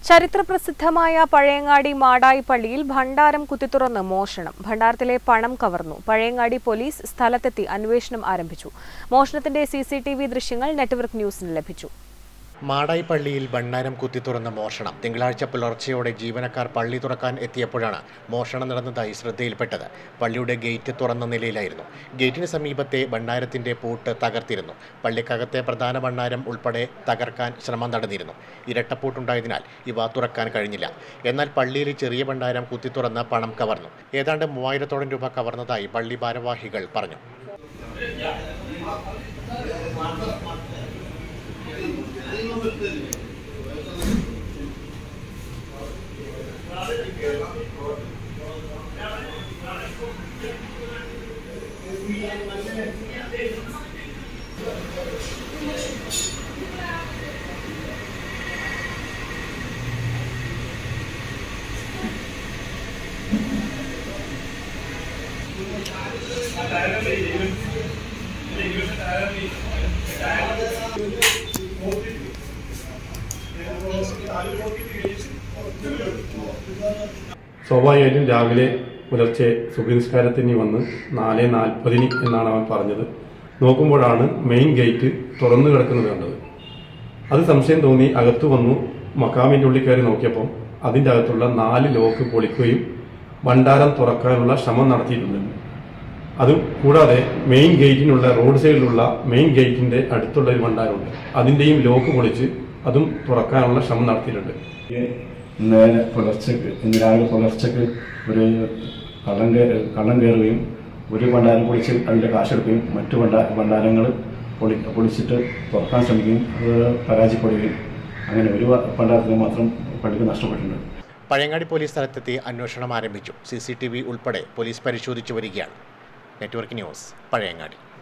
ചരിത്രപ്രസിദ്ധമായ പഴയങ്ങാടി മാടായി പള്ളിയിൽ ഭണ്ഡാരം കുത്തിത്തുറന്ന് മോഷണം. ഭണ്ഡാരത്തിലെ പണം കവർന്നു. പഴയങ്ങാടി പോലീസ് സ്ഥലത്തെത്തി അന്വേഷണം ആരംഭിച്ചു. മോഷണത്തിന്റെ സിസിടിവി ദൃശ്യങ്ങൾ നെറ്റ്വർക്ക് ന്യൂസിന് ലഭിച്ചു. മാടായി പള്ളിയിൽ ഭണ്ഡാരം കുത്തിത്തുറന്ന മോഷണം. തിങ്കളാഴ്ച പുലർച്ചെയോടെ ജീവനക്കാർ പള്ളി തുറക്കാൻ എത്തിയപ്പോഴാണ് മോഷണം നടന്നതായി ശ്രദ്ധയിൽപ്പെട്ടത്. പള്ളിയുടെ ഗേറ്റ് തുറന്ന നിലയിലായിരുന്നു. ഗേറ്റിന് സമീപത്തെ ഭണ്ഡാരത്തിന്റെ പൂട്ട് തകർത്തിരുന്നു. പള്ളിക്കകത്തെ പ്രധാന ഭണ്ഡാരം ഉൾപ്പെടെ തകർക്കാൻ ശ്രമം നടന്നിരുന്നു. ഇരട്ടപ്പൂട്ടുണ്ടായതിനാൽ ഇവ തുറക്കാൻ കഴിഞ്ഞില്ല. എന്നാൽ പള്ളിയിലെ ചെറിയ ഭണ്ഡാരം കുത്തിത്തുറന്ന് പണം കവർന്നു. ഏതാണ്ട് 3000-ഓളം രൂപ കവർന്നതായി പള്ളി ഭാരവാഹികൾ പറഞ്ഞു. സ്വാഭാവികമായിട്ടും രാവിലെ പുലർച്ചെ സുബഹിനിസ്കാരത്തിന് വന്ന് 4:40 എന്നാണ് അവൻ പറഞ്ഞത്. നോക്കുമ്പോഴാണ് മെയിൻ ഗേറ്റ് തുറന്നു കിടക്കുന്നത് കണ്ടത്. അത് സംശയം തോന്നി അകത്തു വന്നു മക്കാമിന്റെ ഉള്ളിൽ കയറി നോക്കിയപ്പോൾ അതിൻ്റെ അകത്തുള്ള 4 ലോക്ക് പൊളിക്കുകയും ഭണ്ഡാരം തുറക്കാനുള്ള ശ്രമം നടത്തിയിട്ടുണ്ട്. അതും കൂടാതെ മെയിൻ ഗേറ്റിനുള്ള റോഡ് സൈഡിലുള്ള മെയിൻ ഗേറ്റിന്റെ അടുത്തുള്ള ഒരു ഭണ്ഡാരമുണ്ട്. അതിന്റെയും ലോക്ക് പൊളിച്ച് അതും തുറക്കാനുള്ള ശ്രമം നടത്തിയിട്ടുണ്ട്. ഇന്ന് രാവിലെ പുലർച്ചക്ക് ഒരു കള്ളം കയറുകയും ഒരു ഭണ്ഡാരം പൊളിച്ച് അതിൻ്റെ കാശെടുക്കുകയും മറ്റു ഭണ്ഡാരങ്ങൾ പൊളിച്ചിട്ട് തുറക്കാൻ ശ്രമിക്കുകയും അത് പരാജയപ്പെടുകയും അങ്ങനെ ഒരു ഭണ്ഡാരത്തിന് മാത്രം പള്ളിക്ക് നഷ്ടപ്പെട്ടിട്ടുണ്ട്. പഴയങ്ങാടി പോലീസ് സ്ഥലത്തെത്തി അന്വേഷണം ആരംഭിച്ചു. CCTV ഉൾപ്പെടെ പോലീസ് പരിശോധിച്ചു വരികയാണ്. Network news, Pazhayangadi.